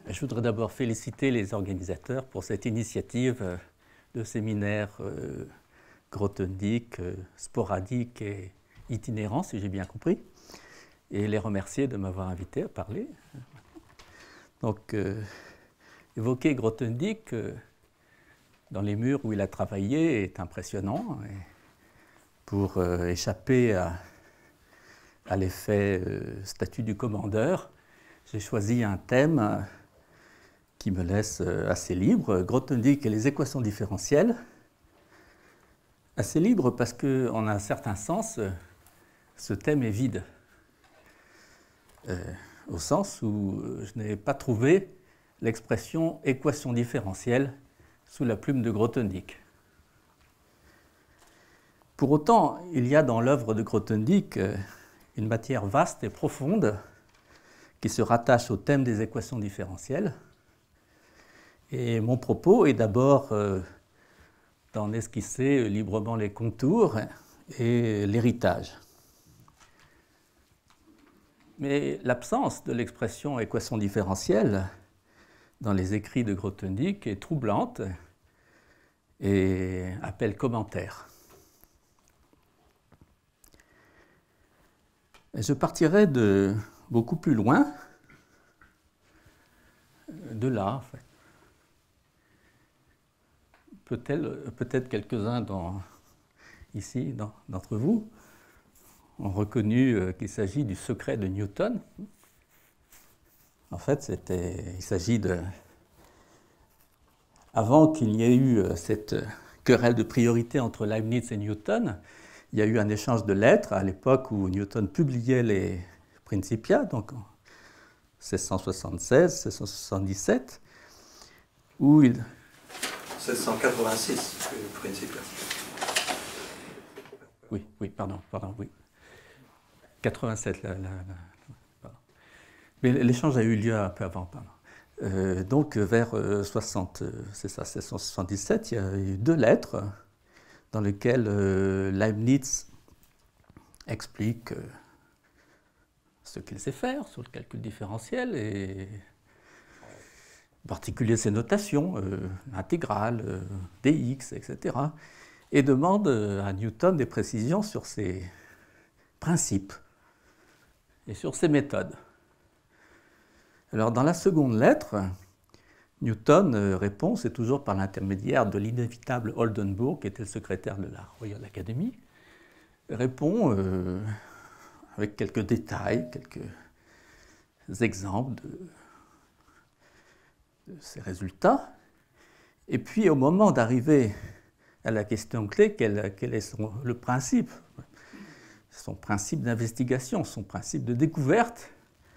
Je voudrais d'abord féliciter les organisateurs pour cette initiative de séminaire grothendieck, sporadique et itinérant, si j'ai bien compris, et les remercier de m'avoir invité à parler. Donc, évoquer Grothendieck dans les murs où il a travaillé est impressionnant. Et pour échapper à l'effet statut du commandeur, j'ai choisi un thème qui me laisse assez libre, Grothendieck et les équations différentielles. Assez libre parce qu'en un certain sens, ce thème est vide. Au sens où je n'ai pas trouvé l'expression équation différentielle sous la plume de Grothendieck. Pour autant, il y a dans l'œuvre de Grothendieck une matière vaste et profonde qui se rattache au thème des équations différentielles. Et mon propos est d'abord d'en esquisser librement les contours et l'héritage. Mais l'absence de l'expression équation différentielle dans les écrits de Grothendieck est troublante et appelle commentaire. Je partirai de beaucoup plus loin, de là en fait. Peut-être quelques-uns ici d'entre vous ont reconnu qu'il s'agit du secret de Newton. En fait, il s'agit de... Avant qu'il n'y ait eu cette querelle de priorité entre Leibniz et Newton, il y a eu un échange de lettres à l'époque où Newton publiait les Principia, donc en 1676, 1677, où il... 1686, le Principia. Oui, pardon, oui. 87, pardon. Mais l'échange a eu lieu un peu avant, pardon. Donc vers 1677, il y a eu deux lettres dans lesquelles Leibniz explique ce qu'il sait faire sur le calcul différentiel et en particulier ses notations, intégrales, dx, etc. et demande à Newton des précisions sur ses principes et sur ses méthodes. Alors dans la seconde lettre, Newton répond, c'est toujours par l'intermédiaire de l'inévitable Oldenburg, qui était le secrétaire de la Royal Academy, répond avec quelques détails, quelques exemples de ces résultats. Et puis au moment d'arriver à la question clé, quel est le principe, son principe d'investigation, son principe de découverte,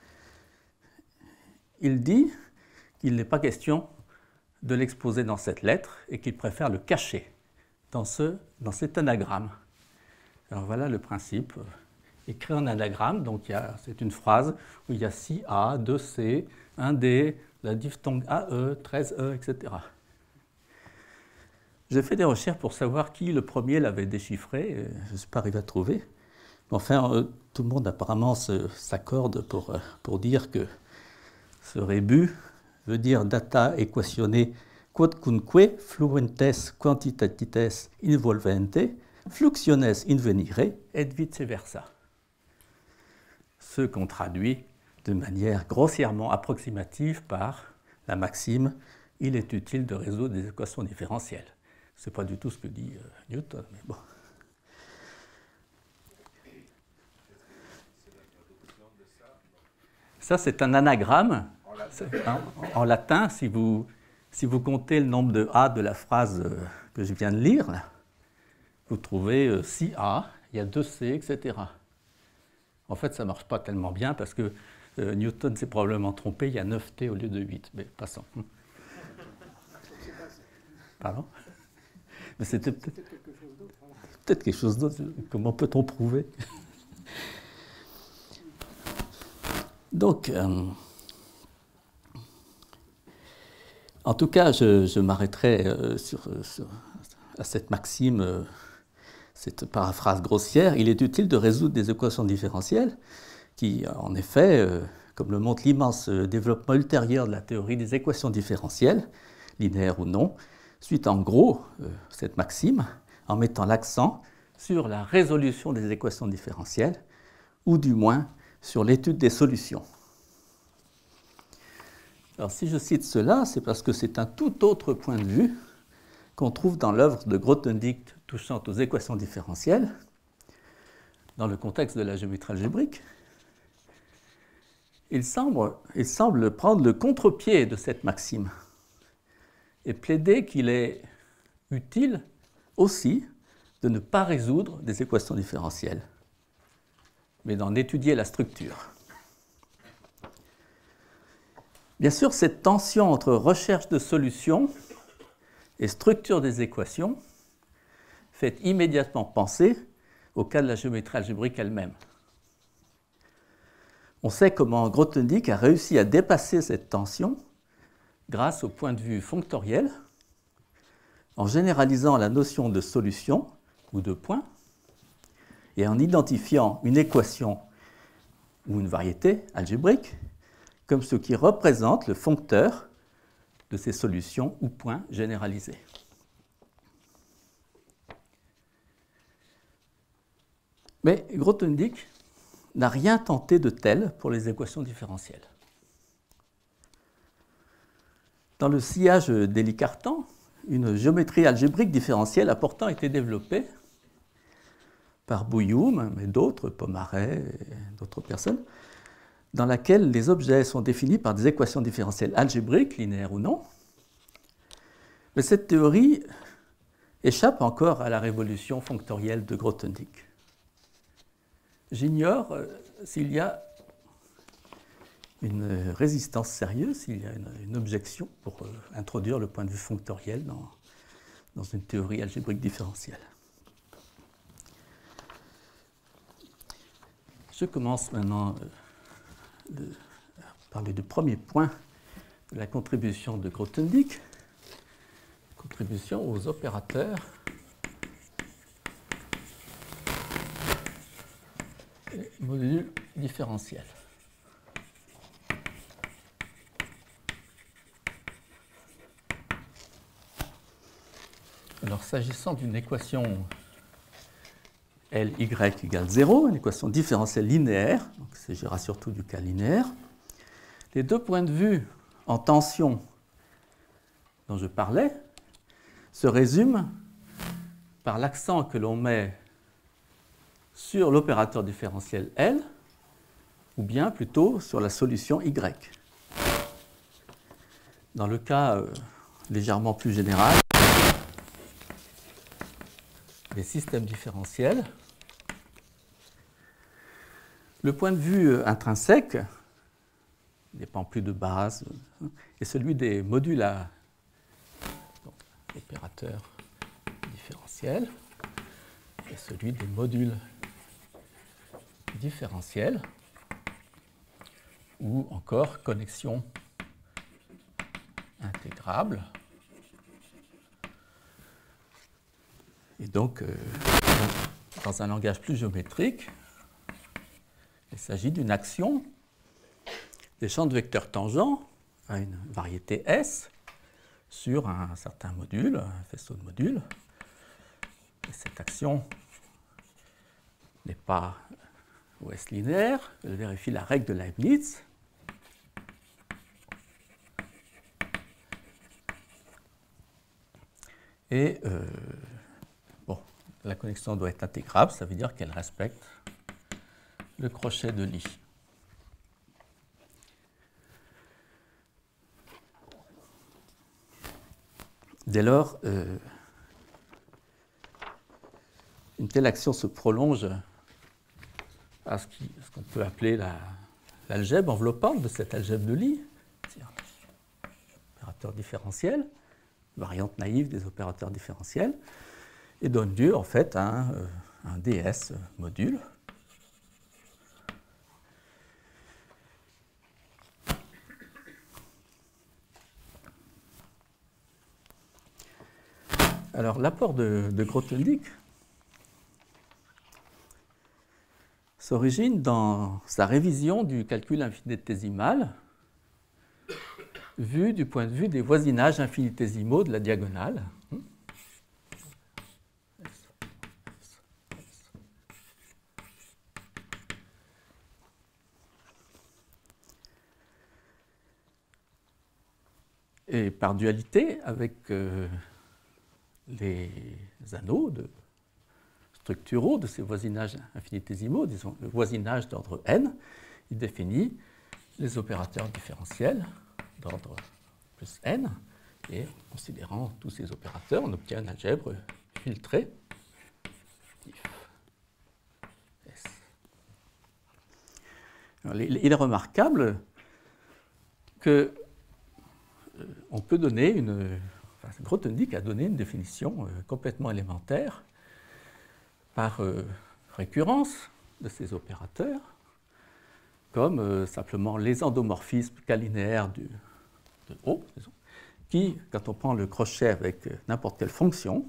il dit qu'il n'est pas question de l'exposer dans cette lettre et qu'il préfère le cacher dans cet anagramme. Alors voilà le principe. Écrit en anagramme, donc c'est une phrase où il y a 6A, 2C, 1D, la diphtongue AE, 13E, etc. J'ai fait des recherches pour savoir qui le premier l'avait déchiffré, je ne suis pas arrivé à trouver. Mais enfin, tout le monde apparemment s'accorde pour dire que ce rébus veut dire data equatione quodcunque fluentes quantitates involvente fluxiones invenire et vice versa. Ce qu'on traduit de manière grossièrement approximative par la maxime « il est utile de résoudre des équations différentielles ». Ce n'est pas du tout ce que dit Newton, mais bon. Ça, c'est un anagramme. En latin, si vous comptez le nombre de A de la phrase que je viens de lire, là, vous trouvez 6A, il y a 2C, etc. En fait, ça ne marche pas tellement bien parce que Newton s'est probablement trompé, il y a 9T au lieu de 8. Mais passons. Pardon ? Mais c'était peut-être quelque chose d'autre. Comment peut-on prouver ? Donc, en tout cas, je m'arrêterai à cette maxime, cette paraphrase grossière. Il est utile de résoudre des équations différentielles qui, en effet, comme le montre l'immense développement ultérieur de la théorie des équations différentielles, linéaires ou non, suit en gros cette maxime en mettant l'accent sur la résolution des équations différentielles, ou du moins sur l'étude des solutions. Alors si je cite cela, c'est parce que c'est un tout autre point de vue qu'on trouve dans l'œuvre de Grothendieck touchant aux équations différentielles, dans le contexte de la géométrie algébrique. Il semble prendre le contre-pied de cette maxime et plaider qu'il est utile aussi de ne pas résoudre des équations différentielles, mais d'en étudier la structure. Bien sûr, cette tension entre recherche de solutions et structure des équations fait immédiatement penser au cas de la géométrie algébrique elle-même. On sait comment Grothendieck a réussi à dépasser cette tension grâce au point de vue fonctoriel, en généralisant la notion de solution ou de point, et en identifiant une équation ou une variété algébrique comme ce qui représente le foncteur de ces solutions ou points généralisés. Mais Grothendieck n'a rien tenté de tel pour les équations différentielles. Dans le sillage d'Élie Cartan, une géométrie algébrique différentielle a pourtant été développée par Bouilloum, mais d'autres, Pomaré et d'autres personnes, dans laquelle les objets sont définis par des équations différentielles algébriques, linéaires ou non. Mais cette théorie échappe encore à la révolution fonctorielle de Grothendieck. J'ignore s'il y a une résistance sérieuse, s'il y a une objection pour introduire le point de vue fonctoriel dans une théorie algébrique différentielle. Je commence maintenant à parler du premier point de la contribution de Grothendieck, contribution aux opérateurs et modules différentiels. Alors, s'agissant d'une équation Ly égale 0, une équation différentielle linéaire, donc il s'agira surtout du cas linéaire, les deux points de vue en tension dont je parlais se résument par l'accent que l'on met sur l'opérateur différentiel L, ou bien plutôt sur la solution Y. Dans le cas légèrement plus général, des systèmes différentiels, le point de vue intrinsèque ne dépend plus de base, est celui des modules à opérateurs différentiels et celui des modules différentiels ou encore connexion intégrable. Et donc, dans un langage plus géométrique, il s'agit d'une action des champs de vecteurs tangents à une variété S sur un certain module, un faisceau de modules. Et cette action n'est pas OS linéaire, elle vérifie la règle de Leibniz. Et la connexion doit être intégrable, ça veut dire qu'elle respecte le crochet de Lie. Dès lors, une telle action se prolonge à ce qu'on peut appeler l'algèbre enveloppante de cette algèbre de Lie, c'est-à-dire opérateur différentiel, variante naïve des opérateurs différentiels, et donne lieu en fait à un DS module. Alors l'apport de Grothendieck s'origine dans sa révision du calcul infinitésimal vu du point de vue des voisinages infinitésimaux de la diagonale. Et par dualité avec les anneaux structuraux de ces voisinages infinitésimaux, disons le voisinage d'ordre n, il définit les opérateurs différentiels d'ordre plus n, et en considérant tous ces opérateurs, on obtient une algèbre filtrée if S. Alors, il est remarquable que on peut donner Grothendieck a donné une définition complètement élémentaire par récurrence de ces opérateurs, comme simplement les endomorphismes calinéaires de O, qui, quand on prend le crochet avec n'importe quelle fonction,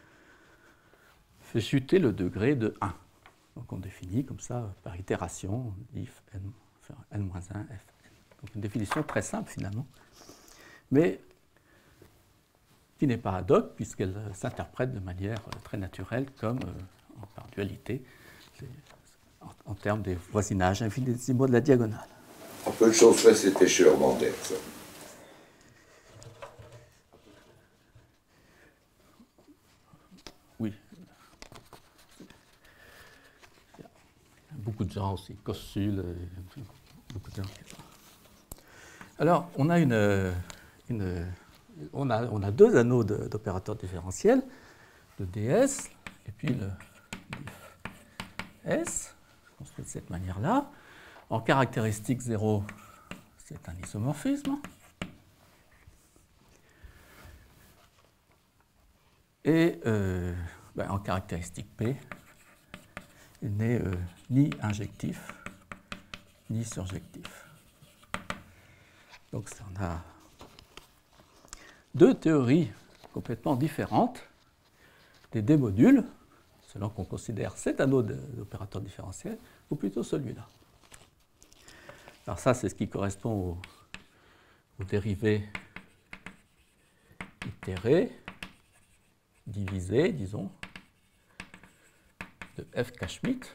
fait chuter le degré de 1. Donc on définit comme ça par itération if n-1 fn. Donc une définition très simple finalement, mais qui n'est pas ad hoc puisqu'elle s'interprète de manière très naturelle comme par dualité en termes des voisinages infinitésimaux de la diagonale. En peu de choses près, c'était chez Hörmander, ça. Oui. Il y a beaucoup de gens aussi, Kossul, beaucoup de gens. Alors, on a on a deux anneaux d'opérateurs différentiels, le ds et puis le s, construit de cette manière-là. En caractéristique 0, c'est un isomorphisme. Et en caractéristique P, il n'est ni injectif, ni surjectif. Donc on a deux théories complètement différentes des D-modules, selon qu'on considère cet anneau d'opérateur différentiel, ou plutôt celui-là. Alors ça, c'est ce qui correspond aux dérivés itérés, divisés, disons, de F.K. Schmidt.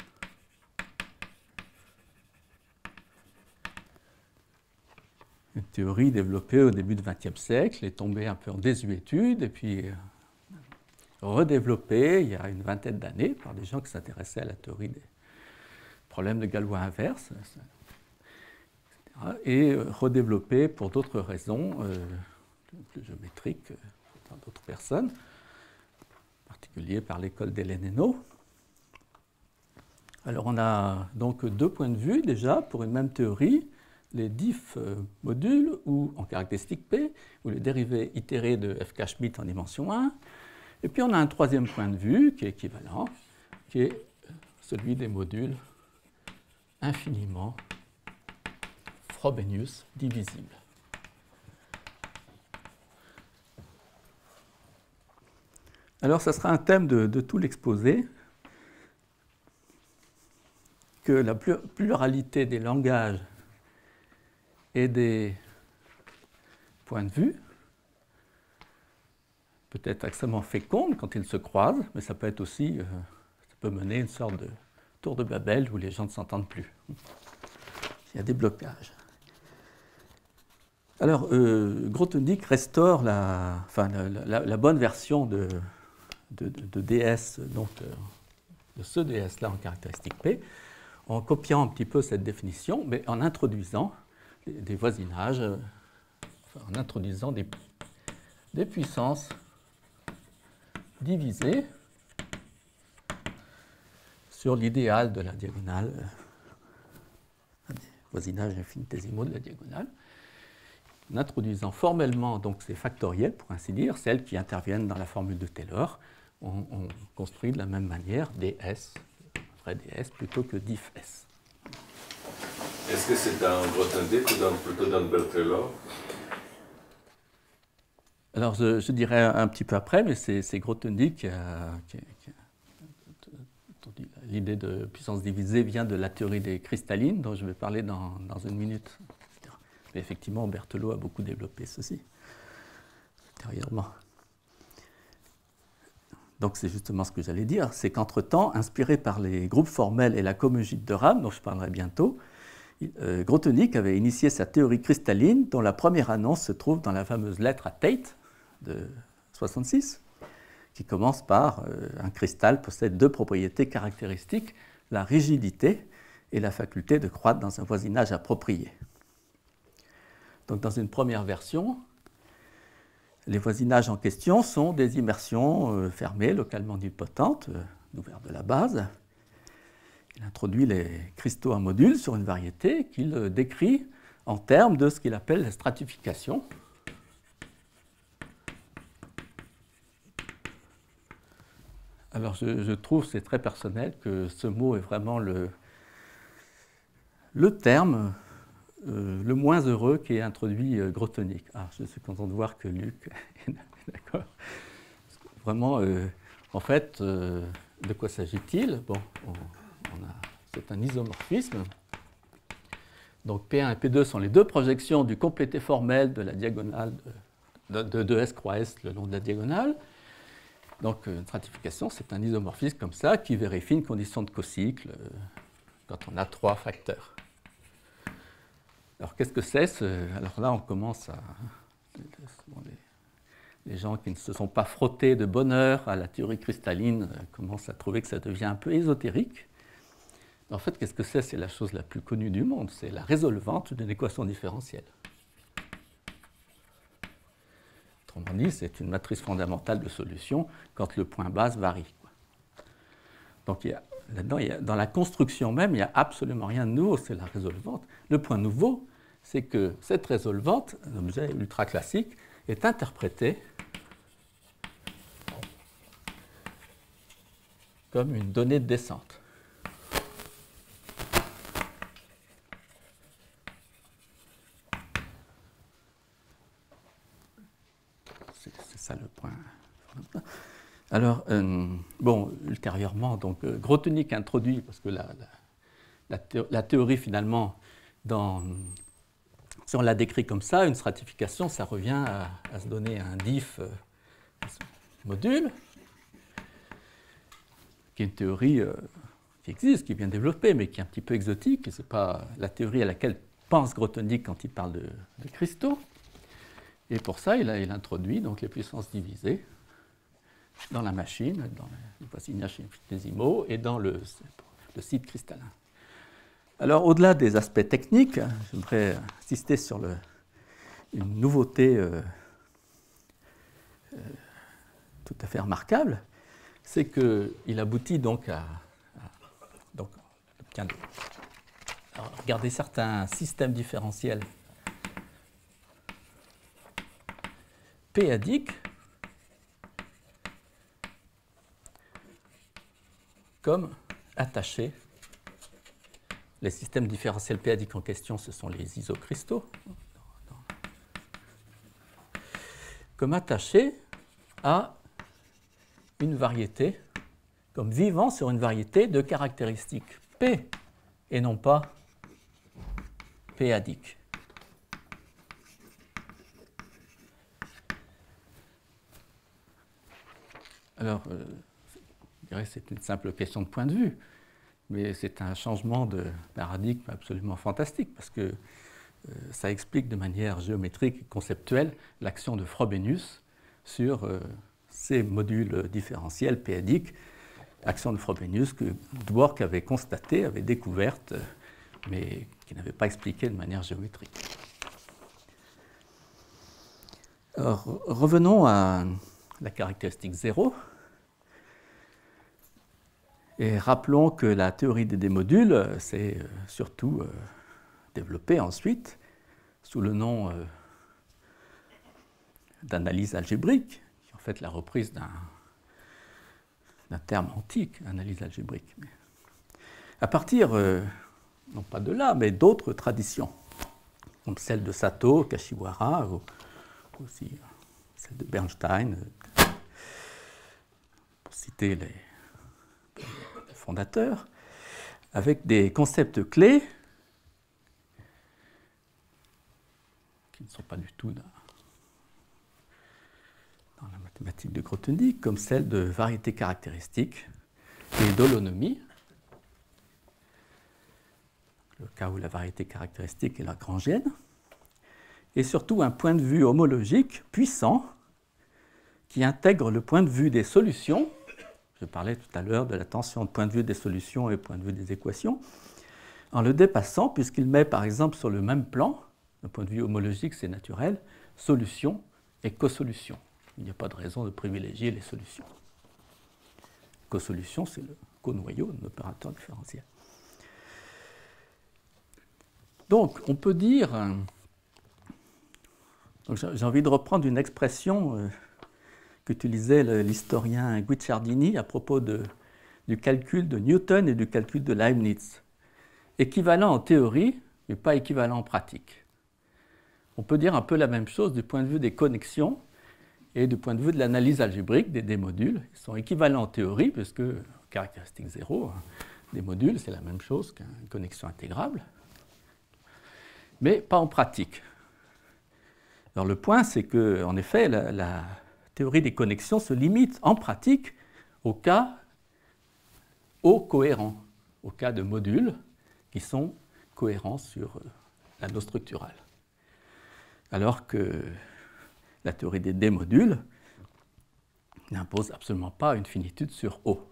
Une théorie développée au début du XXe siècle, est tombée un peu en désuétude, et puis redéveloppée il y a une vingtaine d'années par des gens qui s'intéressaient à la théorie des problèmes de Galois inverse, etc., et redéveloppée pour d'autres raisons plus géométriques par d'autres personnes, en particulier par l'école d'Hélène. Alors on a donc deux points de vue déjà pour une même théorie, les diff modules ou en caractéristique P, ou les dérivés itérés de F.K. Schmidt en dimension 1. Et puis on a un troisième point de vue qui est équivalent, qui est celui des modules infiniment Frobenius divisibles. Alors ça sera un thème de tout l'exposé, que la pluralité des langages et des points de vue peut être extrêmement féconde quand ils se croisent, mais ça peut être aussi, ça peut mener à une sorte de tour de Babel où les gens ne s'entendent plus. Il y a des blocages. Alors, Grothendieck restaure la bonne version de DS, donc de ce DS-là en caractéristique P, en copiant un petit peu cette définition, mais en introduisant des voisinages, en introduisant des puissances divisées sur l'idéal de la diagonale, des voisinages infinitésimaux de la diagonale, en introduisant formellement donc ces factoriels, pour ainsi dire, celles qui interviennent dans la formule de Taylor. On construit de la même manière ds, vrai ds, plutôt que diff s. Est-ce que c'est dans Grothendieck ou plutôt dans Bert-Taylor? Alors, je dirais un petit peu après, mais c'est Grothendieck qui a l'idée de puissance divisée vient de la théorie des cristallines, dont je vais parler dans une minute. Mais effectivement, Berthelot a beaucoup développé ceci ultérieurement. Donc c'est justement ce que j'allais dire, c'est qu'entre-temps, inspiré par les groupes formels et la cosmogite de Rame, dont je parlerai bientôt, Grothendieck avait initié sa théorie cristalline, dont la première annonce se trouve dans la fameuse lettre à Tate de 1966, qui commence par un cristal possède deux propriétés caractéristiques, la rigidité et la faculté de croître dans un voisinage approprié. Donc dans une première version, les voisinages en question sont des immersions fermées, localement nilpotentes, ouvertes de la base. Il introduit les cristaux en modules sur une variété qu'il décrit en termes de ce qu'il appelle la stratification. Alors je trouve, c'est très personnel, que ce mot est vraiment le terme le moins heureux qui est introduit Grothendieck. Ah, je suis content de voir que Luc est d'accord. Vraiment, en fait, de quoi s'agit-il? Bon, c'est un isomorphisme. Donc P1 et P2 sont les deux projections du complété formel de la diagonale de S croix S le long de la diagonale. Donc une stratification, c'est un isomorphisme comme ça qui vérifie une condition de cocycle quand on a trois facteurs. Alors qu'est-ce que c'est? Alors là, on commence à... Les gens qui ne se sont pas frottés de bonne heure à la théorie cristalline commencent à trouver que ça devient un peu ésotérique. En fait, qu'est-ce que c'est? C'est la chose la plus connue du monde, c'est la résolvante d'une équation différentielle. Autrement dit, c'est une matrice fondamentale de solution quand le point base varie. Donc là-dedans, dans la construction même, il n'y a absolument rien de nouveau, c'est la résolvante. Le point nouveau, c'est que cette résolvante, un objet ultra classique, est interprétée comme une donnée de descente. C'est ça le point. Alors, bon, ultérieurement, donc, Grothendieck introduit, parce que la théorie, finalement, si on la décrit comme ça, une stratification, ça revient à se donner un diff module, qui est une théorie qui existe, qui est bien développée, mais qui est un petit peu exotique, et ce n'est pas la théorie à laquelle pense Grothendieck quand il parle de cristaux. Et pour ça, il introduit donc les puissances divisées dans la machine, dans les voisinages infinitésimaux et dans le site cristallin. Alors, au-delà des aspects techniques, j'aimerais insister sur une nouveauté tout à fait remarquable, c'est qu'il aboutit donc regardez certains systèmes différentiels p-adiques comme attachés. Les systèmes différentiels p-adiques en question, ce sont les isocristaux, comme attachés à une variété, comme vivant sur une variété de caractéristiques P et non pas p-adiques. Alors, je dirais que c'est une simple question de point de vue, mais c'est un changement de paradigme absolument fantastique, parce que ça explique de manière géométrique et conceptuelle l'action de Frobenius sur ces modules différentiels p-adiques, action de Frobenius que Dwork avait constatée, avait découverte, mais qui n'avait pas expliquée de manière géométrique. Alors, revenons à la caractéristique 0. Et rappelons que la théorie des démodules s'est surtout développée ensuite sous le nom d'analyse algébrique, qui est en fait la reprise d'un terme antique, analyse algébrique. Mais à partir, non pas de là, mais d'autres traditions, comme celle de Sato, Kashiwara, ou aussi celle de Bernstein, pour citer les fondateur, avec des concepts clés qui ne sont pas du tout dans la mathématique de Grothendieck, comme celle de variété caractéristique et d'holonomie, le cas où la variété caractéristique est lagrangienne, et surtout un point de vue homologique puissant qui intègre le point de vue des solutions. Je parlais tout à l'heure de la tension de point de vue des solutions et point de vue des équations, en le dépassant, puisqu'il met par exemple sur le même plan, d'un point de vue homologique, c'est naturel, solution et cosolution. Il n'y a pas de raison de privilégier les solutions. Cosolution, c'est le conoyau d'un opérateur différentiel. Donc, on peut dire... J'ai envie de reprendre une expression qu'utilisait l'historien Guicciardini à propos du calcul de Newton et du calcul de Leibniz. Équivalent en théorie, mais pas équivalent en pratique. On peut dire un peu la même chose du point de vue des connexions et du point de vue de l'analyse algébrique des modules. Ils sont équivalents en théorie, puisque caractéristique 0, des modules, c'est la même chose qu'une connexion intégrable, mais pas en pratique. Alors le point, c'est qu'en effet, la théorie des connexions se limite en pratique au cas cohérents, au cas de modules qui sont cohérents sur l'anneau structural. Alors que la théorie des D-modules n'impose absolument pas une finitude sur O.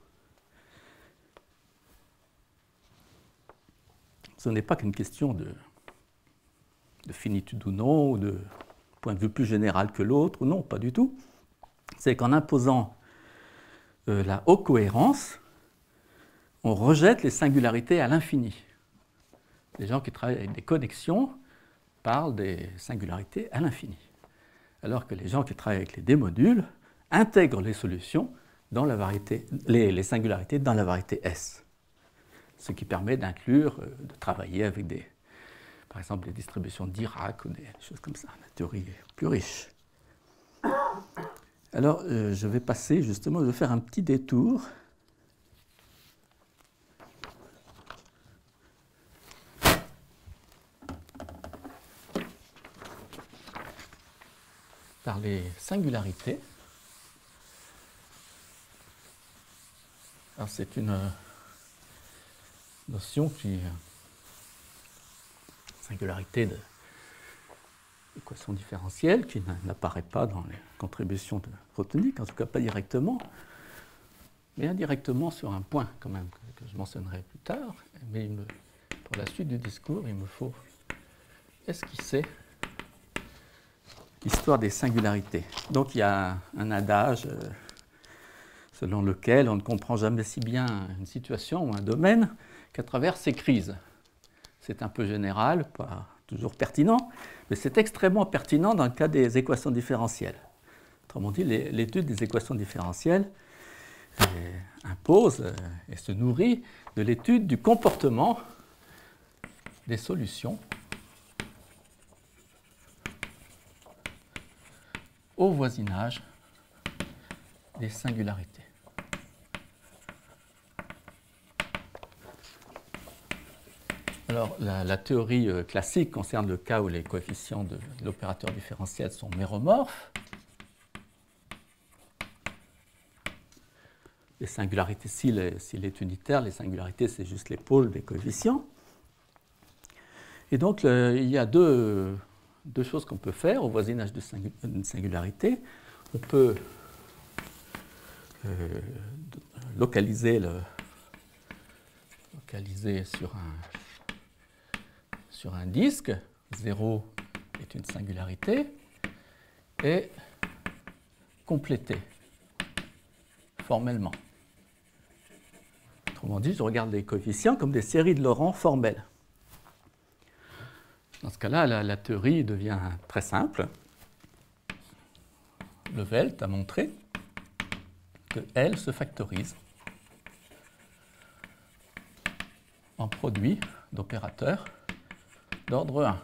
Ce n'est pas qu'une question de finitude ou non, ou de point de vue plus général que l'autre, non, pas du tout. C'est qu'en imposant la O-cohérence, on rejette les singularités à l'infini. Les gens qui travaillent avec des connexions parlent des singularités à l'infini. Alors que les gens qui travaillent avec les D-modules intègrent les solutions dans la variété, les singularités dans la variété S. Ce qui permet d'inclure, de travailler avec par exemple, des distributions Dirac ou des choses comme ça. La théorie est plus riche. Alors, je vais passer justement, je vais faire un petit détour. Par les singularités. Alors, c'est une notion qui... singularité d'équation différentielle qui n'apparaît pas dans les contributions de Grothendieck, en tout cas pas directement, mais indirectement sur un point quand même que je mentionnerai plus tard. Mais pour la suite du discours, il me faut esquisser l'histoire des singularités. Donc il y a un adage selon lequel on ne comprend jamais si bien une situation ou un domaine qu'à travers ses crises. C'est un peu général, pas toujours pertinent, mais c'est extrêmement pertinent dans le cas des équations différentielles. Autrement dit, l'étude des équations différentielles impose et se nourrit de l'étude du comportement des solutions au voisinage des singularités. Alors, la théorie classique concerne le cas où les coefficients de l'opérateur différentiel sont méromorphes. Les singularités, s'il est unitaire, les singularités, c'est juste les pôles des coefficients. Et donc, il y a deux choses qu'on peut faire au voisinage d'une singularité. On peut localiser sur un disque, 0 est une singularité, et compléter formellement. Autrement dit, je regarde les coefficients comme des séries de Laurent formelles. Dans ce cas-là, la théorie devient très simple. Le Velt a montré que L se factorise en produit d'opérateurs d'ordre 1.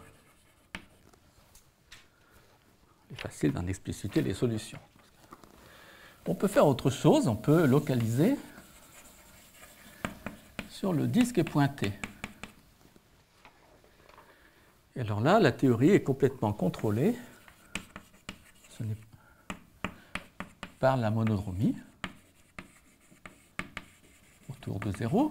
Il est facile d'en expliciter les solutions. On peut faire autre chose, on peut localiser sur le disque est pointé. Et alors là, la théorie est complètement contrôlée par la monodromie autour de 0.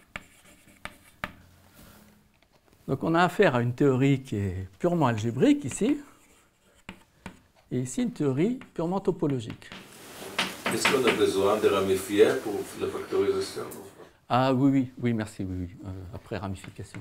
Donc on a affaire à une théorie qui est purement algébrique ici, et ici une théorie purement topologique. Est-ce qu'on a besoin de ramifier pour la factorisation? Ah oui, merci, après ramification.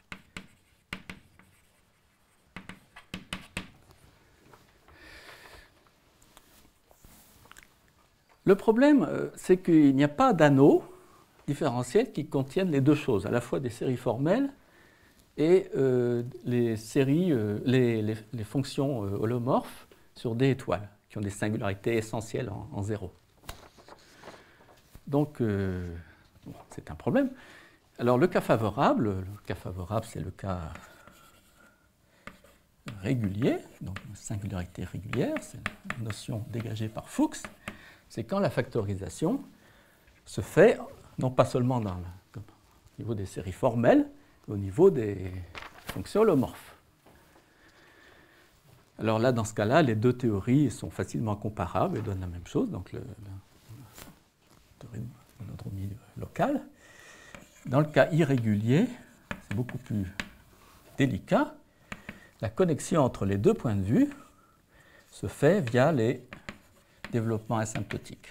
Le problème, c'est qu'il n'y a pas d'anneaux différentiels qui contiennent les deux choses, à la fois des séries formelles et les fonctions holomorphes sur des étoiles, qui ont des singularités essentielles en 0. Donc, bon, c'est un problème. Alors, le cas favorable, c'est le cas régulier, donc une singularité régulière, c'est une notion dégagée par Fuchs, c'est quand la factorisation se fait, non pas seulement au niveau des séries formelles, mais au niveau des fonctions holomorphes. Alors là, dans ce cas-là, les deux théories sont facilement comparables et donnent la même chose, donc la théorie de monodromie locale. Dans le cas irrégulier, c'est beaucoup plus délicat. La connexion entre les deux points de vue se fait via les développements asymptotiques.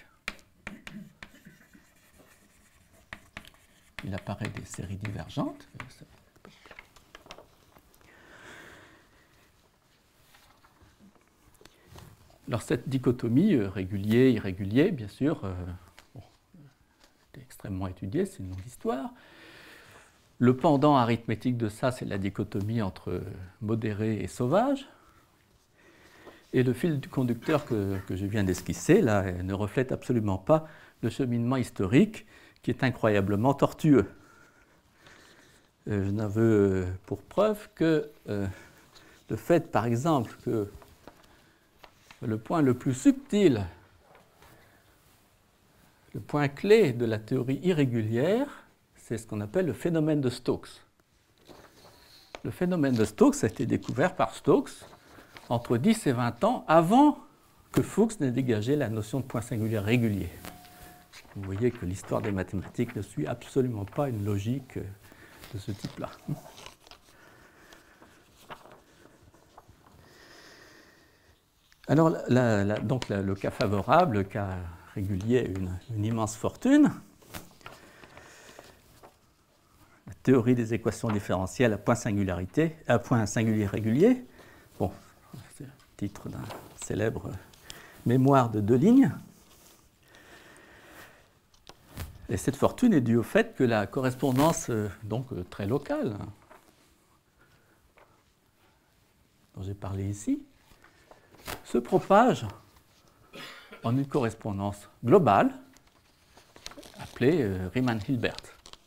Il apparaît des séries divergentes. Alors cette dichotomie régulier-irrégulier, bien sûr, est extrêmement étudiée, c'est une longue histoire. Le pendant arithmétique de ça, c'est la dichotomie entre modéré et sauvage. Et le fil conducteur que je viens d'esquisser, là, ne reflète absolument pas le cheminement historique qui est incroyablement tortueux. Je n'en veux pour preuve que le fait, par exemple, que le point le plus subtil, le point clé de la théorie irrégulière, c'est ce qu'on appelle le phénomène de Stokes. Le phénomène de Stokes a été découvert par Stokes entre 10 et 20 ans avant que Fuchs n'ait dégagé la notion de point singulier régulier. Vous voyez que l'histoire des mathématiques ne suit absolument pas une logique de ce type-là. Alors, donc, le cas favorable, le cas régulier, une immense fortune. La théorie des équations différentielles à point singulier régulier. Bon, c'est le titre d'un célèbre mémoire de 2 lignes. Et cette fortune est due au fait que la correspondance, donc très locale, dont j'ai parlé ici, se propage en une correspondance globale appelée Riemann-Hilbert.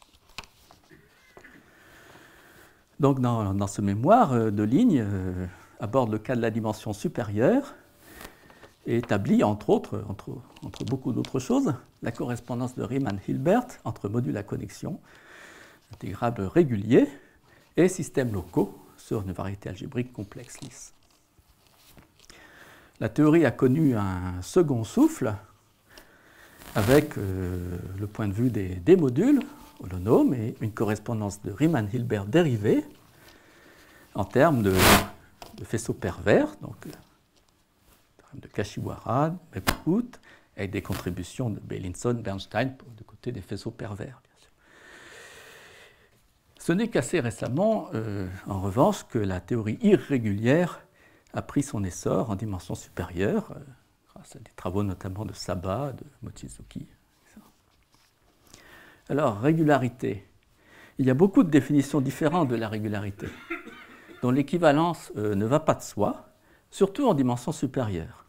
Donc dans ce mémoire, de ligne aborde le cas de la dimension supérieure et établit, entre beaucoup d'autres choses, la correspondance de Riemann-Hilbert entre modules à connexion, intégrables réguliers et systèmes locaux sur une variété algébrique complexe lisse. La théorie a connu un second souffle avec le point de vue des modules holonomes et une correspondance de Riemann-Hilbert dérivée en termes de faisceaux pervers, donc de Kashiwara, Mepkout, avec des contributions de Beilinson, Bernstein du côté des faisceaux pervers, bien sûr. Ce n'est qu'assez récemment, en revanche, que la théorie irrégulière a pris son essor en dimension supérieure, grâce à des travaux notamment de Saba, de Mochizuki. Alors, régularité. Il y a beaucoup de définitions différentes de la régularité, dont l'équivalence ne va pas de soi, surtout en dimension supérieure.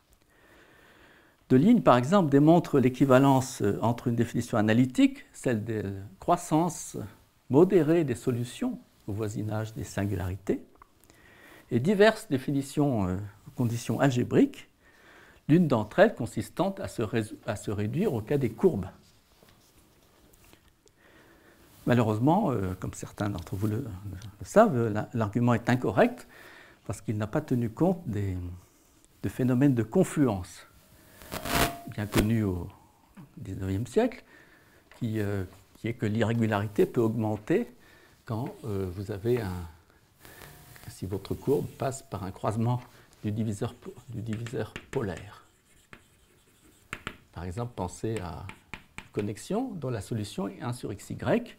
De Ligne, par exemple, démontre l'équivalence entre une définition analytique, celle de croissance modérée des solutions au voisinage des singularités, et diverses définitions conditions algébriques, l'une d'entre elles consistant à se réduire au cas des courbes. Malheureusement, comme certains d'entre vous le savent, l'argument est incorrect parce qu'il n'a pas tenu compte de phénomènes de confluence bien connus au XIXe siècle, qui est que l'irrégularité peut augmenter quand vous avez si votre courbe passe par un croisement du diviseur polaire. Par exemple, pensez à une connexion dont la solution est 1 sur xy.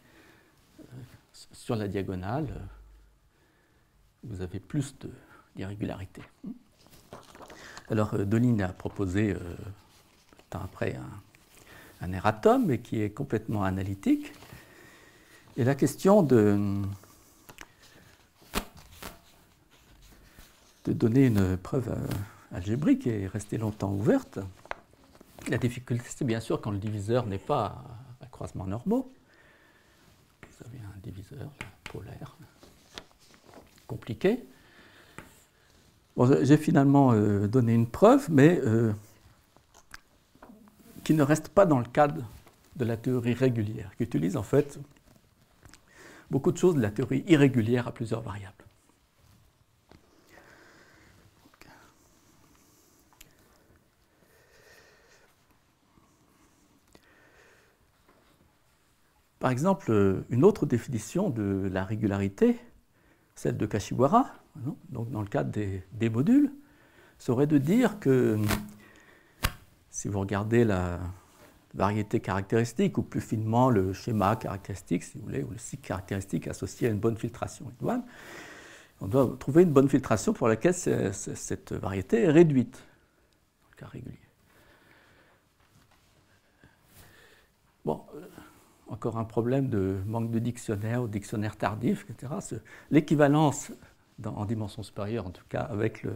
Sur la diagonale, vous avez plus d'irrégularité. Alors, Deligne a proposé, temps après, un erratum, mais qui est complètement analytique. Et la question de donner une preuve algébrique est restée longtemps ouverte. La difficulté, c'est bien sûr quand le diviseur n'est pas à croisement normaux. Vous avez un diviseur polaire compliqué. Bon, j'ai finalement donné une preuve, mais qui ne reste pas dans le cadre de la théorie régulière, qui utilise en fait beaucoup de choses de la théorie irrégulière à plusieurs variables. Par exemple, une autre définition de la régularité, celle de Kashiwara, donc dans le cadre des modules, serait de dire que si vous regardez la variété caractéristique, ou plus finement le schéma caractéristique, si vous voulez, ou le cycle caractéristique associé à une bonne filtration idoine, on doit trouver une bonne filtration pour laquelle cette variété est réduite, dans le cas régulier. Bon, encore un problème de manque de dictionnaire ou dictionnaire tardif, etc. L'équivalence en dimension supérieure, en tout cas avec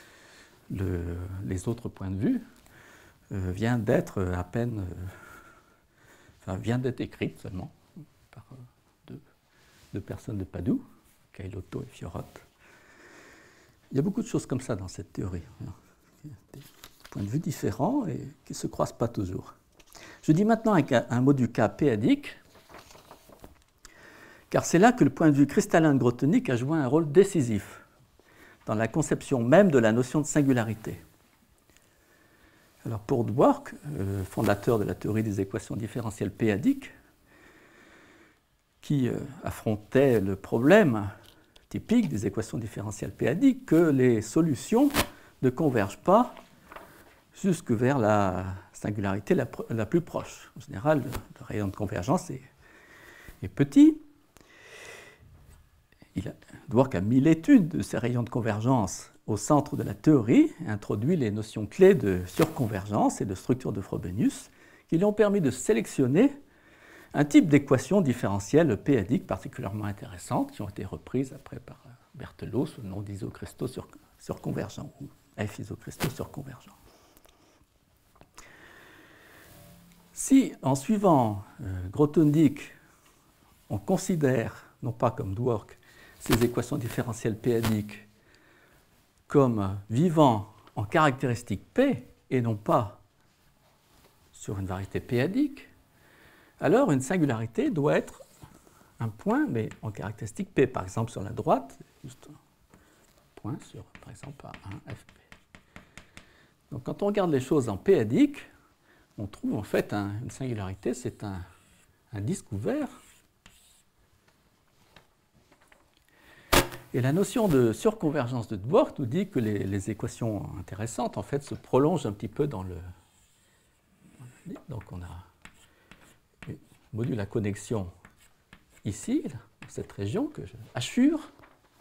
les autres points de vue, vient d'être à peine, vient d'être écrite seulement par deux personnes de Padoue, Cailotto et Fiorotte. Il y a beaucoup de choses comme ça dans cette théorie, des points de vue différents et qui ne se croisent pas toujours. Je dis maintenant avec un mot du cas p-adique, car c'est là que le point de vue cristallin de Grothendieck a joué un rôle décisif dans la conception même de la notion de singularité. Alors pour Dwork, fondateur de la théorie des équations différentielles p-adiques, qui affrontait le problème typique des équations différentielles p-adiques que les solutions ne convergent pas jusque vers la singularité la plus proche. En général, le rayon de convergence est petit. Dwork a mis l'étude de ces rayons de convergence au centre de la théorie et introduit les notions clés de surconvergence et de structure de Frobenius qui lui ont permis de sélectionner un type d'équations différentielles p-adiques particulièrement intéressantes qui ont été reprises après par Berthelot sous le nom d'isocristaux surconvergents ou F-isocristaux surconvergents. Si, en suivant Grothendieck, on considère, non pas comme Dwork, ces équations différentielles p-adiques comme vivant en caractéristique P et non pas sur une variété p-adique, alors une singularité doit être un point, mais en caractéristique P. Par exemple, sur la droite, juste un point sur, par exemple, un FP. Donc, quand on regarde les choses en p-adique, on trouve en fait une singularité, c'est un disque ouvert. Et la notion de surconvergence de Dwork nous dit que les équations intéressantes en fait se prolongent un petit peu dans le. Donc on a module à connexion ici, dans cette région que je assure,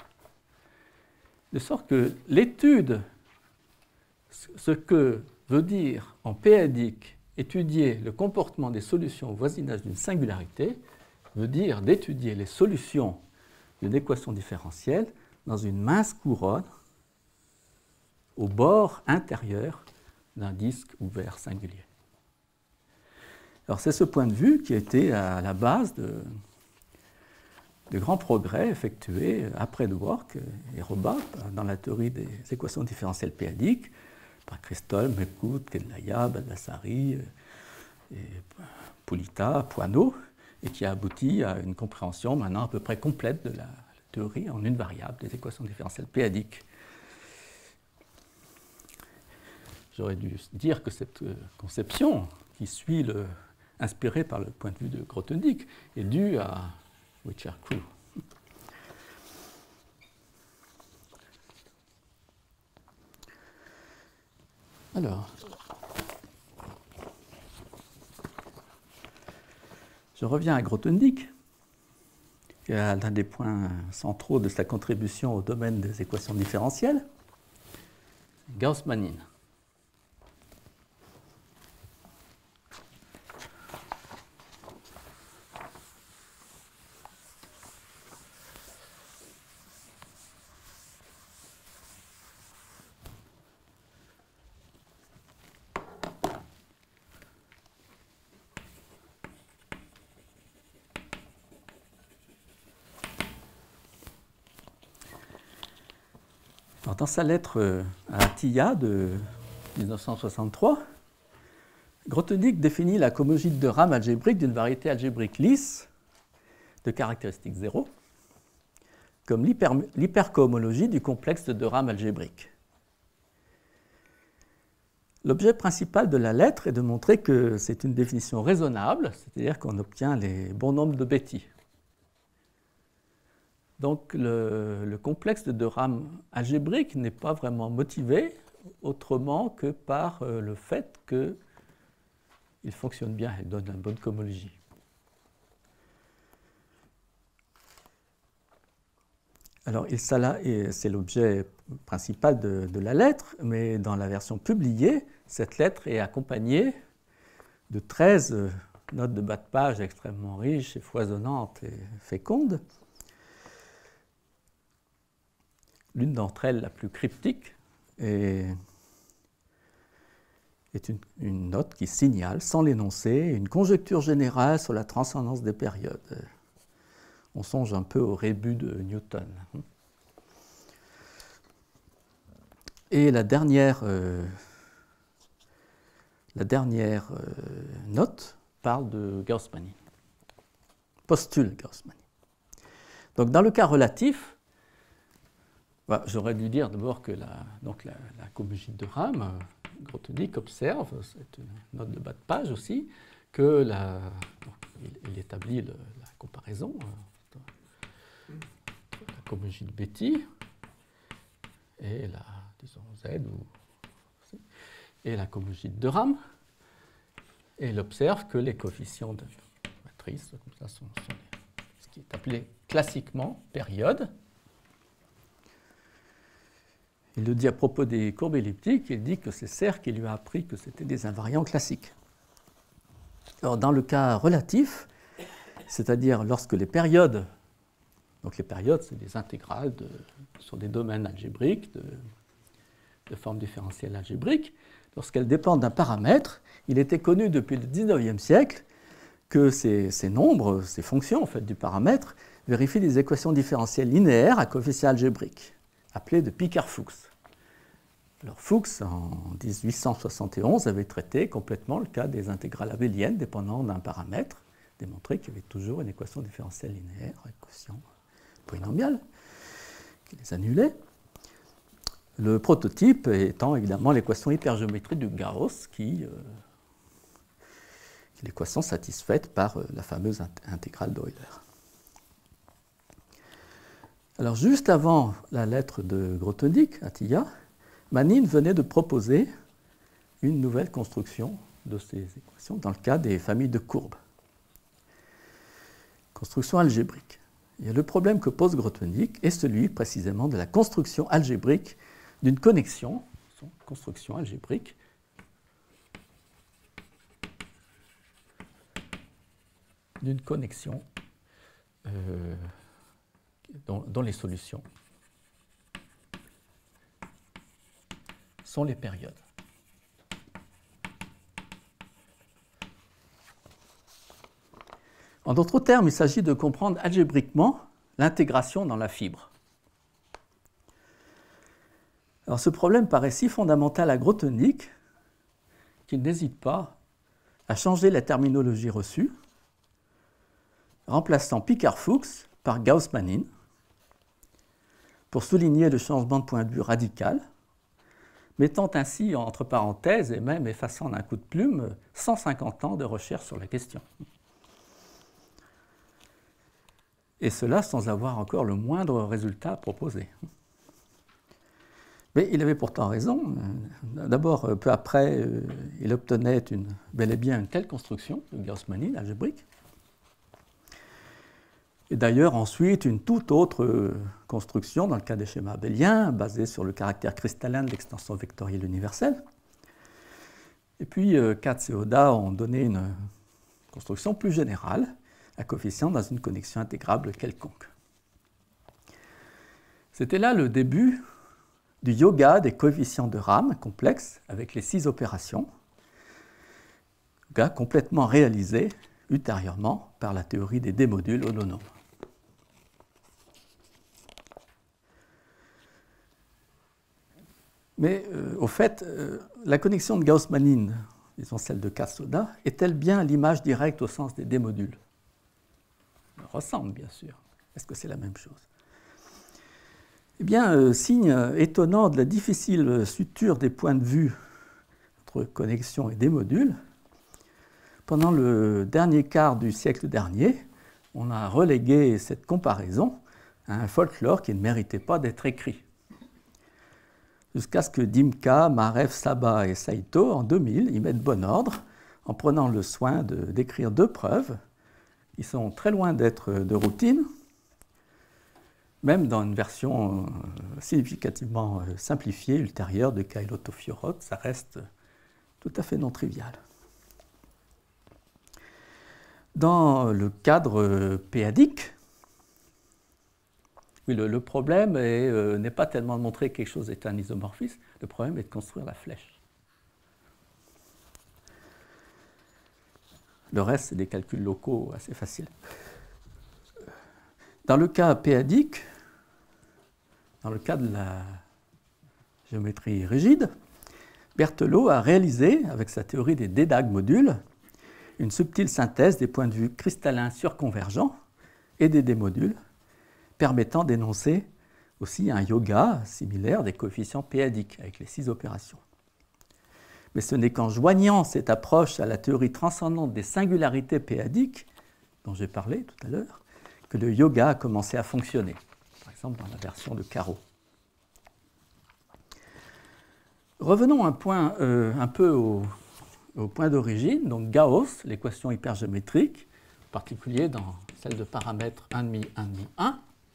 de sorte que l'étude, ce que veut dire en p-adique étudier le comportement des solutions au voisinage d'une singularité, veut dire d'étudier les solutions d'une équation différentielle dans une mince couronne au bord intérieur d'un disque ouvert singulier. Alors c'est ce point de vue qui a été à la base de grands progrès effectués après Dwork et Roba dans la théorie des équations différentielles p-adiques par Kristol, Mekut, Kedlaya, Baldassari, et Pulita, Poineau, et qui a abouti à une compréhension maintenant à peu près complète de la théorie en une variable des équations différentielles p-adiques. J'aurais dû dire que cette conception, qui suit inspirée par le point de vue de Grothendieck, est due à Richard Crew. Alors, je reviens à Grothendieck, qui est l'un des points centraux de sa contribution au domaine des équations différentielles, Gauss-Manin. Dans sa lettre à Atiyah de 1963, Grothendieck définit la cohomologie de rame algébrique d'une variété algébrique lisse de caractéristique 0 comme l'hypercohomologie du complexe de rame algébrique. L'objet principal de la lettre est de montrer que c'est une définition raisonnable, c'est-à-dire qu'on obtient les bons nombres de Betti. Donc le complexe de rame algébrique n'est pas vraiment motivé autrement que par le fait qu'il fonctionne bien et donne une bonne cohomologie. Alors c'est l'objet principal de la lettre, mais dans la version publiée, cette lettre est accompagnée de 13 notes de bas de page extrêmement riches et foisonnantes et fécondes. L'une d'entre elles, la plus cryptique, est une note qui signale, sans l'énoncer, une conjecture générale sur la transcendance des périodes. On songe un peu au rébut de Newton. Et la dernière note parle de Gauss-Manin, postule Gauss-Manin. Donc dans le cas relatif, j'aurais dû dire d'abord que la cohomologie de rame, Grothendieck observe, c'est une note de bas de page aussi, que il établit la comparaison, la cohomologie de Betti et disons Z et la cohomologie de rame, et il observe que les coefficients de matrice comme ça sont ce qui est appelé classiquement période. Il le dit à propos des courbes elliptiques, il dit que c'est Serre qui lui a appris que c'était des invariants classiques. Alors dans le cas relatif, c'est-à-dire lorsque les périodes, donc les périodes c'est des intégrales sur des domaines algébriques, de formes différentielles algébriques, lorsqu'elles dépendent d'un paramètre, il était connu depuis le XIXe siècle que ces nombres, ces fonctions en fait, du paramètre, vérifient des équations différentielles linéaires à coefficients algébriques, appelées de Picard-Fuchs. Alors Fuchs, en 1871, avait traité complètement le cas des intégrales abéliennes dépendant d'un paramètre, démontré qu'il y avait toujours une équation différentielle linéaire à quotient polynomial qui les annulait. Le prototype étant évidemment l'équation hypergéométrique de Gauss, qui est l'équation satisfaite par la fameuse intégrale d'Euler. Alors juste avant la lettre de Grothendieck, Atiyah, Manin venait de proposer une nouvelle construction de ces équations dans le cas des familles de courbes. Construction algébrique. Et le problème que pose Grothendieck est celui précisément de la construction algébrique d'une connexion, construction algébrique, d'une connexion dont les solutions sont les périodes. En d'autres termes, il s'agit de comprendre algébriquement l'intégration dans la fibre. Alors ce problème paraît si fondamental à Grothendieck qu'il n'hésite pas à changer la terminologie reçue remplaçant Picard-Fuchs par Gauss-Manin, pour souligner le changement de point de vue radical, mettant ainsi entre parenthèses et même effaçant d'un coup de plume 150 ans de recherche sur la question. Et cela sans avoir encore le moindre résultat à proposer. Mais il avait pourtant raison. D'abord, peu après, il obtenait bel et bien une telle construction de Gauss-Manin algébrique. Et d'ailleurs, ensuite, une toute autre construction dans le cas des schémas abéliens, basée sur le caractère cristallin de l'extension vectorielle universelle. Et puis, Katz et Oda ont donné une construction plus générale, à coefficient dans une connexion intégrable quelconque. C'était là le début du yoga des coefficients de Rame complexes avec les 6 opérations, yoga complètement réalisé ultérieurement par la théorie des démodules holonomes. Mais au fait, la connexion de Gauss-Manin, disons celle de Katz-Oda, est-elle bien l'image directe au sens des démodules ? Elle ressemble, bien sûr. Est-ce que c'est la même chose ? Eh bien, signe étonnant de la difficile suture des points de vue entre connexion et démodules, pendant le dernier quart du siècle dernier, on a relégué cette comparaison à un folklore qui ne méritait pas d'être écrit. Jusqu'à ce que Dimka, Marev, Saba et Saito, en 2000, y mettent bon ordre en prenant le soin d'écrire 2 preuves qui sont très loin d'être de routine, même dans une version significativement simplifiée ultérieure de Caillot-Fiorot, ça reste tout à fait non trivial. Dans le cadre péadique, le problème n'est pas tellement de montrer que quelque chose est un isomorphisme, le problème est de construire la flèche. Le reste, c'est des calculs locaux assez faciles. Dans le cas péadique, dans le cas de la géométrie rigide, Berthelot a réalisé, avec sa théorie des dédag modules, une subtile synthèse des points de vue cristallins surconvergents et des démodules, permettant d'énoncer aussi un yoga similaire des coefficients péadiques avec les 6 opérations. Mais ce n'est qu'en joignant cette approche à la théorie transcendante des singularités péadiques, dont j'ai parlé tout à l'heure, que le yoga a commencé à fonctionner, par exemple dans la version de Caro. Revenons un peu au point d'origine, donc Gauss, l'équation hypergéométrique, en particulier dans celle de paramètres 1,5, 1,5,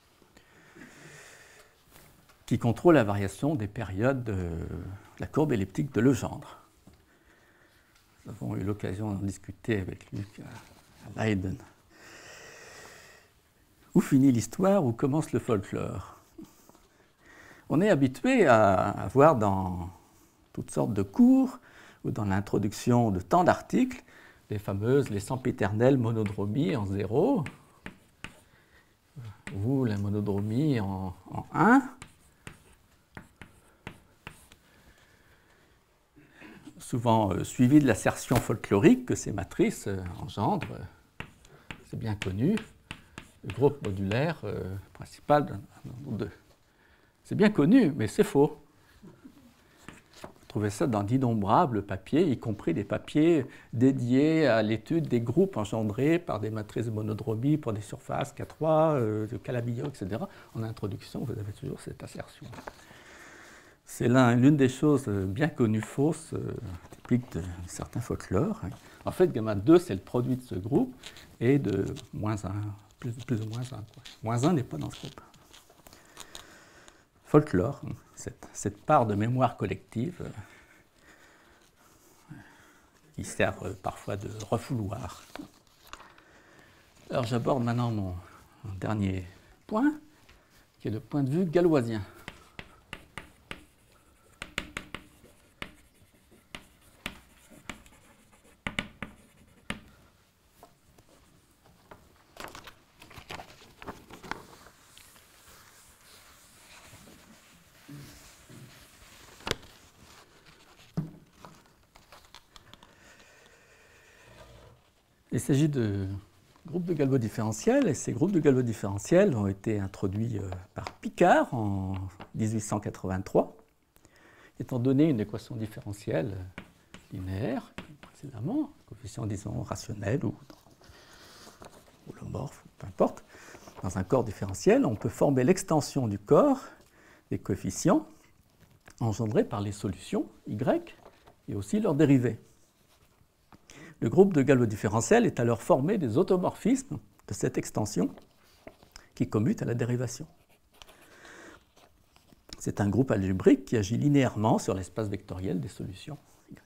qui contrôle la variation des périodes de la courbe elliptique de Legendre. Nous avons eu l'occasion d'en discuter avec Luc à Leiden. Où finit l'histoire, où commence le folklore ? On est habitué à voir dans toutes sortes de cours ou dans l'introduction de tant d'articles les fameuses, les sempiternelles monodromies en 0 ou la monodromie en 1. Souvent suivi de l'assertion folklorique que ces matrices engendrent, c'est bien connu, le groupe modulaire principal d'un nombre 2. C'est bien connu, mais c'est faux. Vous trouvez ça dans d'innombrables papiers, y compris des papiers dédiés à l'étude des groupes engendrés par des matrices de monodromie pour des surfaces K3, de Calabi-Yau, etc. En introduction, vous avez toujours cette assertion. C'est l'une des choses bien connues fausses, typiques de certains folklores. En fait, gamma 2, c'est le produit de ce groupe, et de moins 1, plus ou moins 1. Moins 1 n'est pas dans ce groupe. Folklore, cette part de mémoire collective qui sert parfois de refouloir. Alors j'aborde maintenant mon dernier point, qui est le point de vue galoisien. Il s'agit de groupes de Galois différentiels, et ces groupes de Galois différentiels ont été introduits par Picard en 1883, étant donné une équation différentielle linéaire, précédemment, coefficient, disons, rationnel ou holomorphe, peu importe, dans un corps différentiel, on peut former l'extension du corps des coefficients engendrés par les solutions y et aussi leurs dérivés. Le groupe de Galois différentiel est alors formé des automorphismes de cette extension qui commutent à la dérivation. C'est un groupe algébrique qui agit linéairement sur l'espace vectoriel des solutions.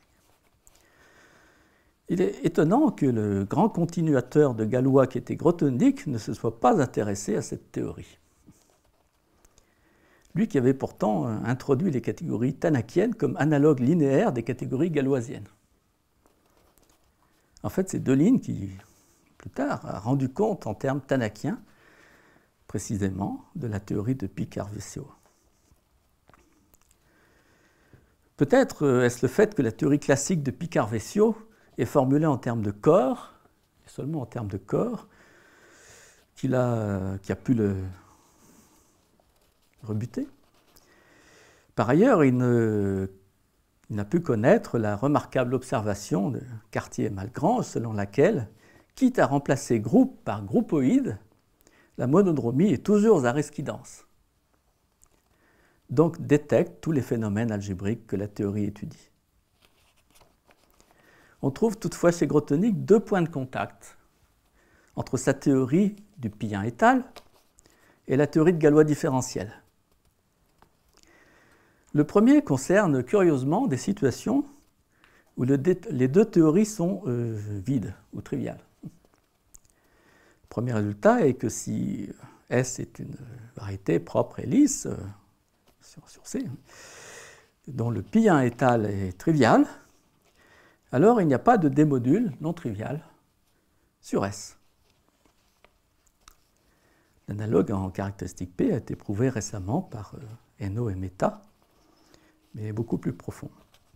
Il est étonnant que le grand continuateur de Galois qui était Grothendieck ne se soit pas intéressé à cette théorie. Lui qui avait pourtant introduit les catégories tanakiennes comme analogues linéaires des catégories galoisiennes. En fait, c'est Deligne qui, plus tard, a rendu compte en termes tanakiens, précisément, de la théorie de Picard-Vecchio. Peut-être est-ce le fait que la théorie classique de Picard-Vecchio est formulée en termes de corps, et seulement en termes de corps, qui a pu le rebuter. Par ailleurs, il n'a pu connaître la remarquable observation de Cartier et Malgrange, selon laquelle, quitte à remplacer groupe par groupoïde, la monodromie est toujours arresquidance. Donc détecte tous les phénomènes algébriques que la théorie étudie. On trouve toutefois chez Grothendieck deux points de contact entre sa théorie du Pillin et al. Et la théorie de Galois différentiel. Le premier concerne curieusement des situations où les deux théories sont vides ou triviales. Le premier résultat est que si S est une variété propre et lisse, sur C, dont le Pillin et al. Est trivial, alors il n'y a pas de démodule non trivial sur S. L'analogue en caractéristique P a été prouvé récemment par Hainaut et Mehta, mais beaucoup plus profond.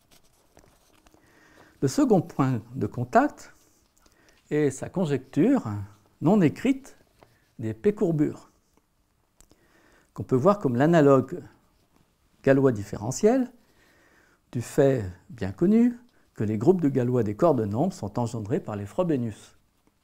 Le second point de contact est sa conjecture non écrite des P-courbures, qu'on peut voir comme l'analogue Galois différentiel du fait bien connu que les groupes de Galois des corps de nombres sont engendrés par les Frobenius.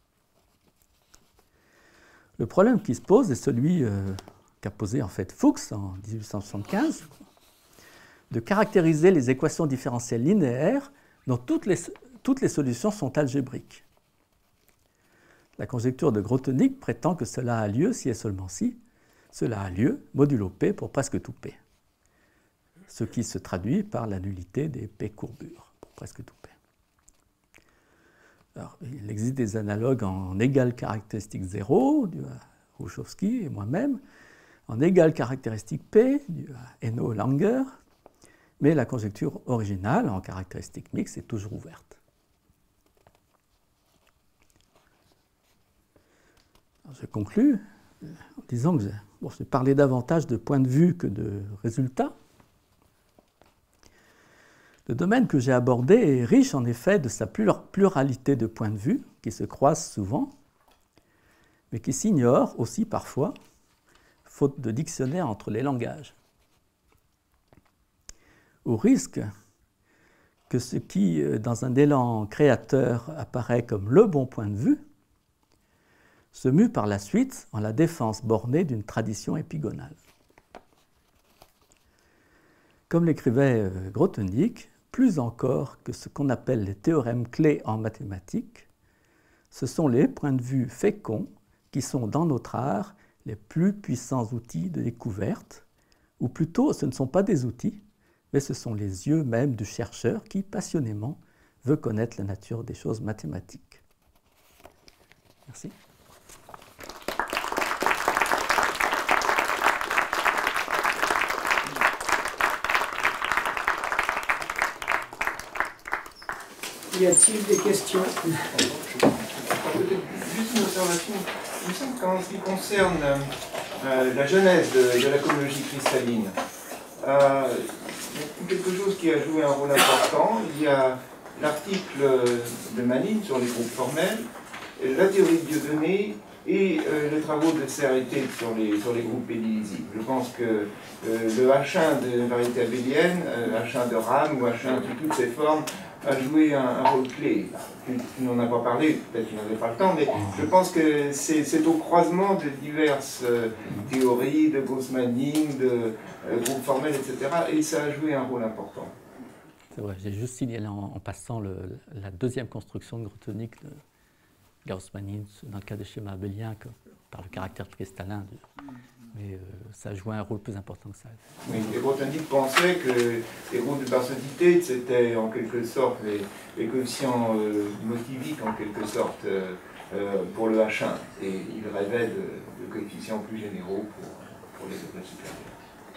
Le problème qui se pose est celui qu'a posé en fait Fuchs en 1875, de caractériser les équations différentielles linéaires dont toutes les solutions sont algébriques. La conjecture de Grothendieck prétend que cela a lieu si et seulement si cela a lieu modulo P pour presque tout P, ce qui se traduit par la nullité des P-courbures pour presque tout P. Alors, il existe des analogues en égale caractéristique 0, dû à Rouchowski et moi-même, en égale caractéristique P, dû à Hainaut-Langer, mais la conjecture originale en caractéristique mixte est toujours ouverte. Alors, je conclus en disant que je vais parler davantage de points de vue que de résultats. Le domaine que j'ai abordé est riche en effet de sa pluralité de points de vue, qui se croisent souvent, mais qui s'ignorent aussi parfois, faute de dictionnaire entre les langages. Au risque que ce qui, dans un élan créateur, apparaît comme le bon point de vue, se mue par la suite en la défense bornée d'une tradition épigonale. Comme l'écrivait Grothendieck, plus encore que ce qu'on appelle les théorèmes clés en mathématiques, ce sont les points de vue féconds qui sont dans notre art les plus puissants outils de découverte, ou plutôt ce ne sont pas des outils, mais ce sont les yeux même du chercheur qui, passionnément, veut connaître la nature des choses mathématiques. Merci. Y a-t-il des questions? Juste une observation. Il me semble qu'en ce qui concerne la genèse de la cohomologie cristalline, il y a quelque chose qui a joué un rôle important. Il y a l'article de Manning sur les groupes formels, la théorie de Dieudonné et les travaux de CRT sur les groupes pédillisibles. Je pense que le H1 de variété abélienne, H1 de Rame ou H1 sous toutes ses formes, a joué un rôle clé. Tu n'en as pas parlé, peut-être que tu n'avais pas le temps, mais je pense que c'est au croisement de diverses théories, de Gauss-Manning, de groupes formels, etc. Et ça a joué un rôle important. C'est vrai, j'ai juste signalé en passant la deuxième construction de Grothendieck de Gauss-Manning dans le cas des schémas abéliens par le caractère cristallin. Mais ça a joué un rôle plus important que ça. Oui, et Grothendieck pensait que les groupes de Barson-Tite, c'était en quelque sorte les coefficients motiviques, en quelque sorte, pour le H1. Et il rêvait de coefficients plus généraux pour les degrés supérieurs.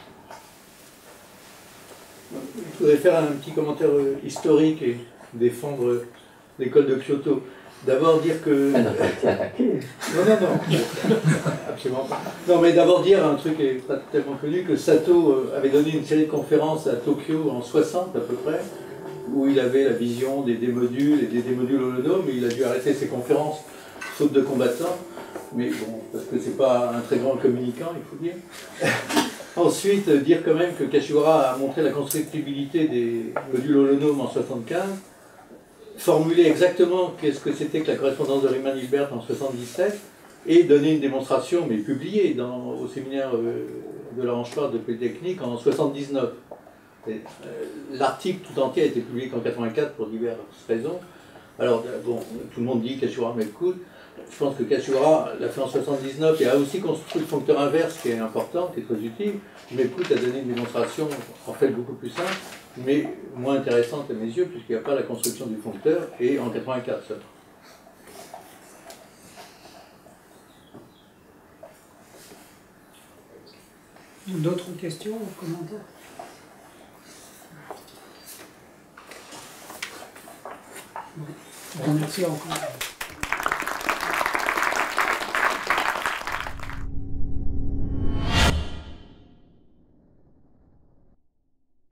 Je voudrais faire un petit commentaire historique et défendre l'école de Kyoto. D'abord dire que... Non, absolument pas. Non, mais d'abord dire un truc qui est pas tellement connu, que Sato avait donné une série de conférences à Tokyo en 60 à peu près, où il avait la vision des démodules et des démodules holonomes, et il a dû arrêter ses conférences, faute de combattants, mais bon, parce que c'est pas un très grand communicant, il faut dire. Ensuite, dire quand même que Kashiwara a montré la constructibilité des modules holonomes en 75, formuler exactement qu'est-ce que c'était que la correspondance de Riemann-Hilbert en 77, et donner une démonstration, mais publiée au séminaire de la Range-Part de Polytechnique en 79. L'article tout entier a été publié en 84 pour diverses raisons. Alors, bon, tout le monde dit Kashiwara met le coude. Je pense que Kashiwara l'a fait en 79 et a aussi construit le foncteur inverse qui est important, qui est très utile. Mais Melkout a donné une démonstration en fait beaucoup plus simple, mais moins intéressante à mes yeux, puisqu'il n'y a pas la construction du foncteur, et en 84 seulement. D'autres questions ou commentaires? Bon, merci encore.